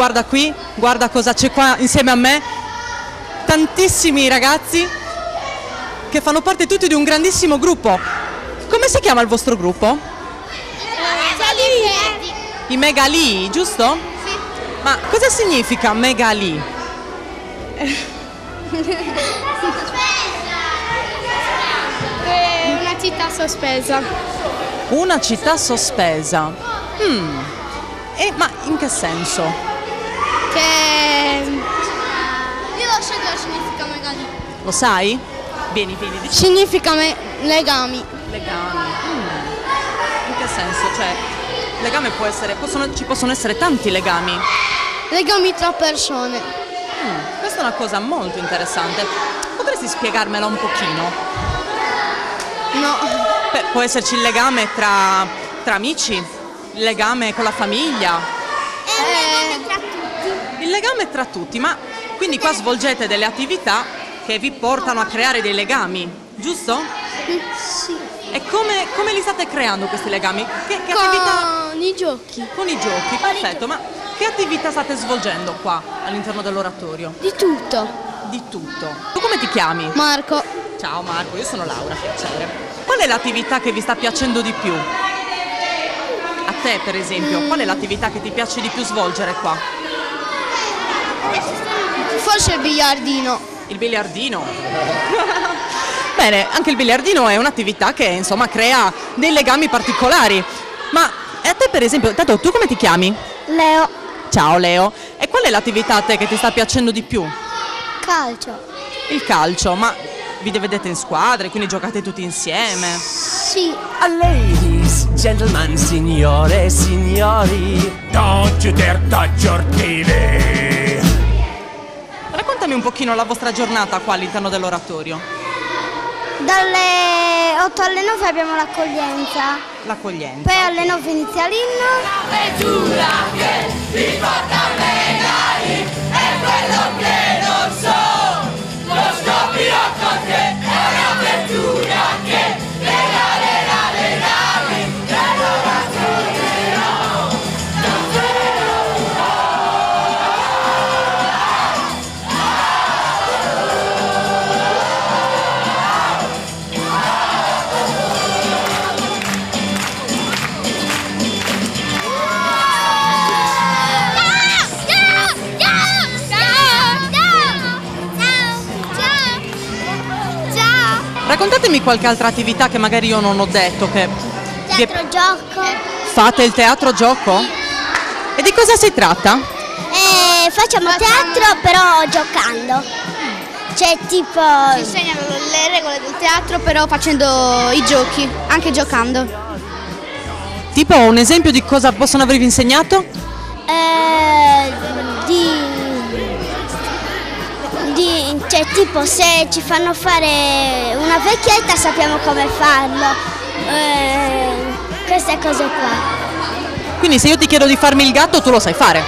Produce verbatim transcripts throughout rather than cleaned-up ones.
guarda qui, guarda cosa c'è qua insieme a me, tantissimi ragazzi che fanno parte tutti di un grandissimo gruppo. Come si chiama il vostro gruppo? I Megali, giusto? Sì. Ma cosa significa Megali? È una città sospesa. Una città sospesa. Mm. E, ma in che senso? Che... Io lo so cosa significa Megali. Lo sai? Vieni, vieni, dici. Significa me... legami. Legami. Mm. In che senso? Cioè, legame può essere, possono, ci possono essere tanti legami. Legami tra persone. Mm. Questa è una cosa molto interessante. Potresti spiegarmela un pochino? No. Beh, può esserci il legame tra, tra amici, il legame con la famiglia. È un legame tra tutti. Il legame tra tutti, ma quindi qua svolgete delle attività che vi portano a creare dei legami, giusto? Sì. E come, come li state creando questi legami? Che, che Con attività? i giochi. Con i giochi, perfetto, ma che attività state svolgendo qua all'interno dell'oratorio? Di tutto. Di tutto. Tu come ti chiami? Marco. Ciao Marco, io sono Laura, piacere. Qual è l'attività che vi sta piacendo di più? A te per esempio, qual è l'attività che ti piace di più svolgere qua? Forse il biliardino. Il biliardino. Bene, anche il biliardino è un'attività che insomma crea dei legami particolari. Ma a te per esempio, tanto tu come ti chiami? Leo. Ciao Leo. E qual è l'attività a te che ti sta piacendo di più? Calcio. Il calcio, ma vi vedete in squadre, quindi giocate tutti insieme? Sì. Ladies, gentlemen, signore e signori, don't you dare touch your T V. Raccontami un pochino la vostra giornata qua all'interno dell'oratorio. Dalle otto alle nove abbiamo l'accoglienza. L'accoglienza. Poi alle nove inizia l'inno. L'avventura che ti porta a Megali è quello che non so. Lo scoprirò con te, è un'avventura che regalerà le navi dell'oratorio. Raccontatemi qualche altra attività che magari io non ho detto. Che vi è- Teatro gioco. Fate il teatro gioco? E di cosa si tratta? Eh, facciamo teatro però giocando. C'è tipo... Ci insegnano le regole del teatro però facendo i giochi, anche giocando. Tipo un esempio di cosa possono avervi insegnato? Eh, di... di... cioè tipo se ci fanno fare una vecchietta sappiamo come farlo. Eh, queste cose qua. Quindi se io ti chiedo di farmi il gatto tu lo sai fare.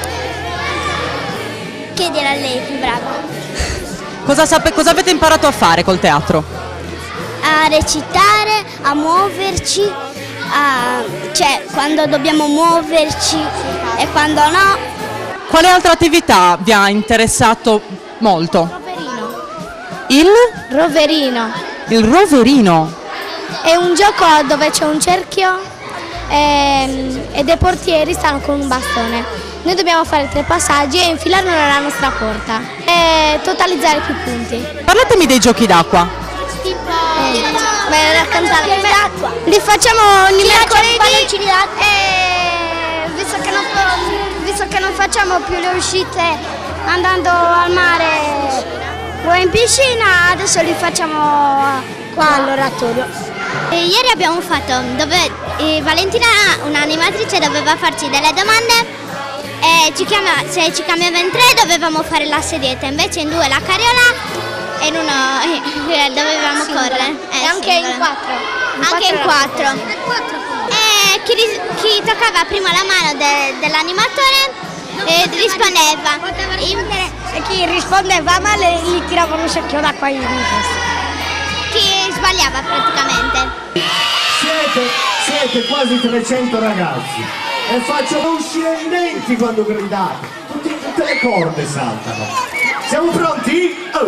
Chiedere a lei, più brava. Cosa, sape- cosa avete imparato a fare col teatro? A recitare, a muoverci, a... cioè quando dobbiamo muoverci e quando no. Quale altra attività vi ha interessato molto? Roverino. Il? Roverino. Il roverino. È un gioco dove c'è un cerchio ehm, e dei portieri stanno con un bastone. Noi dobbiamo fare tre passaggi e infilarlo nella nostra porta e totalizzare più punti. Parlatemi dei giochi d'acqua. Tipo... Eh, beh, raccontare. Li facciamo ogni mercoledì e visto che, non, visto che non facciamo più le uscite andando al mare o in piscina, adesso li facciamo qua all'oratorio. E ieri abbiamo fatto dove eh, Valentina, un'animatrice, doveva farci delle domande e ci chiama, se ci chiamava in tre dovevamo fare la sedietta, invece in due la carriola e in uno eh, dovevamo correre. Eh, e anche singolo. in quattro. In Anche in quattro. E chi, ris- chi toccava prima la mano de- dell'animatore eh, rispondeva. E chi rispondeva male gli tiravano un secchio d'acqua in testa. Chi sbagliava praticamente. Siete, siete quasi trecento ragazzi e faccio uscire i denti quando gridate. tutte le corde saltano. Siamo pronti? Oh.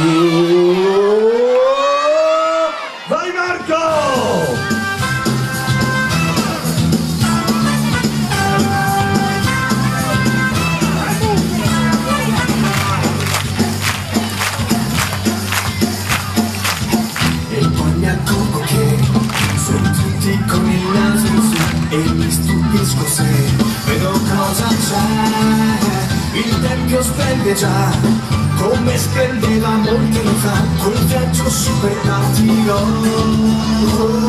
Vai Marco! Con il naso in su e mi stupisco se vedo cosa c'è. Il tempio splende già come splendeva molti anni fa, col viaggio super tattico.